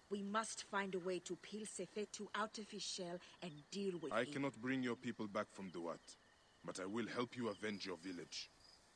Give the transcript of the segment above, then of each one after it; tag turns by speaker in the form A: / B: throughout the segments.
A: We must find a way to peel Sefetu out of his shell and deal with
B: I
A: him.
B: cannot bring your people back from Duat, but I will help you avenge your village.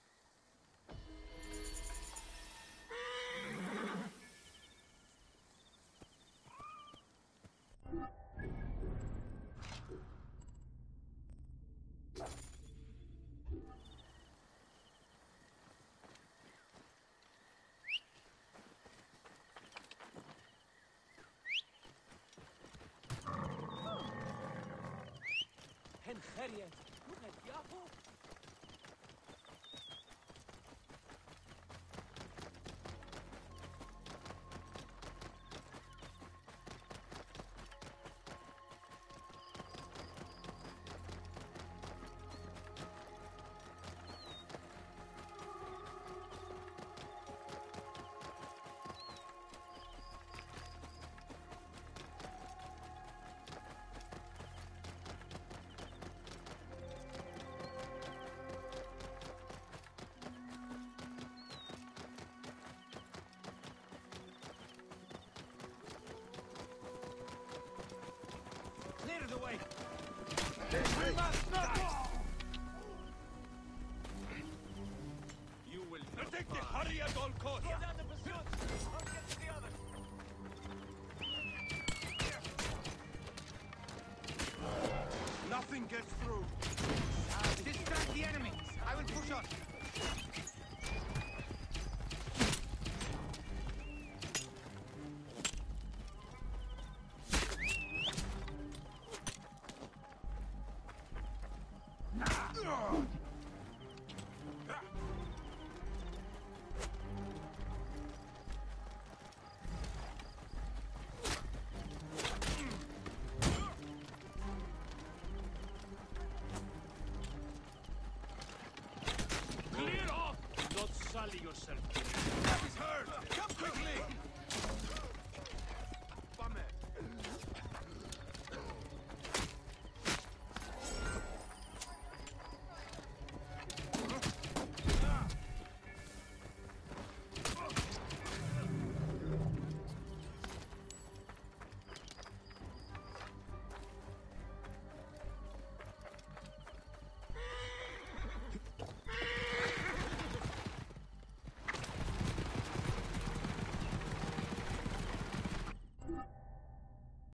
C: Clear the way! You will protect the hurry at all costs! Get out the pursuit! I'll get to the others!
D: Nothing gets through.
C: Distract the enemy! I will push on! Clear off! Don't sully yourself.
D: That is heard! Come quickly!